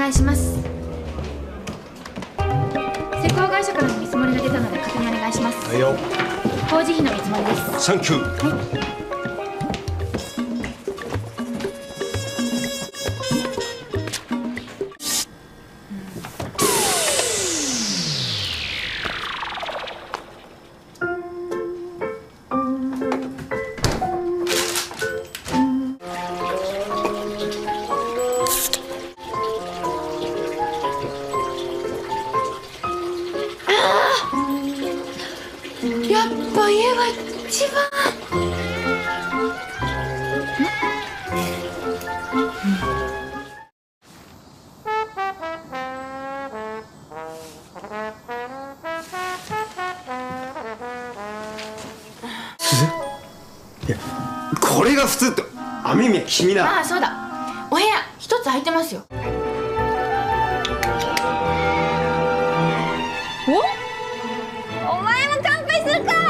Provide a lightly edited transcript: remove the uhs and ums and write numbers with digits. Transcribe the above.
願いします。施工会社からの見積もりが出たので確認お願いします。 はいよ。 工事費の見積もりです。 サンキュー。 はい。やっぱ家が一番。 いや、これが普通って雨宮君だ。 ああ、そうだ。お部屋一つ空いてますよ。 お前も乾杯するか。